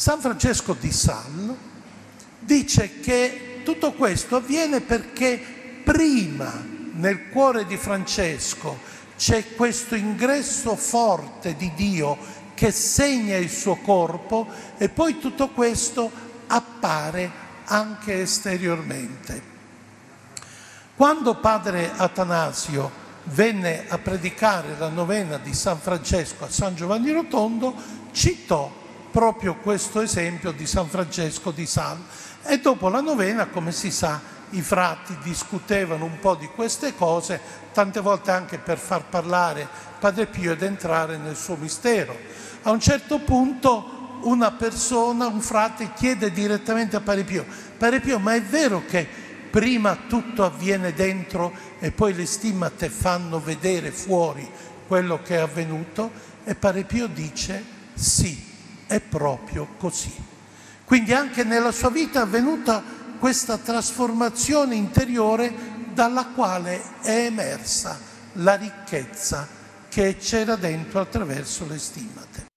San Francesco di Sales dice che tutto questo avviene perché prima nel cuore di Francesco c'è questo ingresso forte di Dio che segna il suo corpo e poi tutto questo appare anche esteriormente. Quando padre Atanasio venne a predicare la novena di San Francesco a San Giovanni Rotondo, citò proprio questo esempio di San Francesco di Sales e dopo la novena, come si sa, i frati discutevano un po' di queste cose, tante volte anche per far parlare Padre Pio ed entrare nel suo mistero. A un certo punto una persona, un frate, chiede direttamente a Padre Pio, ma è vero che prima tutto avviene dentro e poi le stimmate fanno vedere fuori quello che è avvenuto? E Padre Pio dice sì, è proprio così. Quindi anche nella sua vita è avvenuta questa trasformazione interiore dalla quale è emersa la ricchezza che c'era dentro attraverso le stimmate.